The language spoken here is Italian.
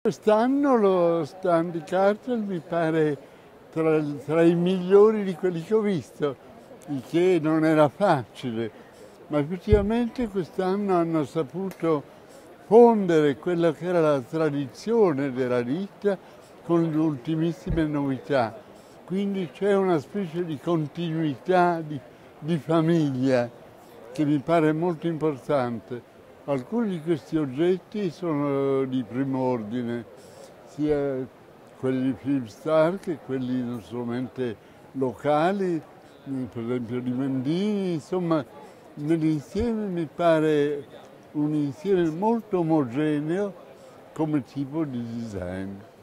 Quest'anno lo stand di Kartell mi pare tra i migliori di quelli che ho visto, il che non era facile, ma effettivamente quest'anno hanno saputo fondere quella che era la tradizione della ditta con le ultimissime novità. Quindi c'è una specie di continuità di famiglia che mi pare molto importante. Alcuni di questi oggetti sono di primo ordine, sia quelli di film star che quelli non solamente locali, per esempio di Mendini, insomma, nell'insieme mi pare un insieme molto omogeneo come tipo di design.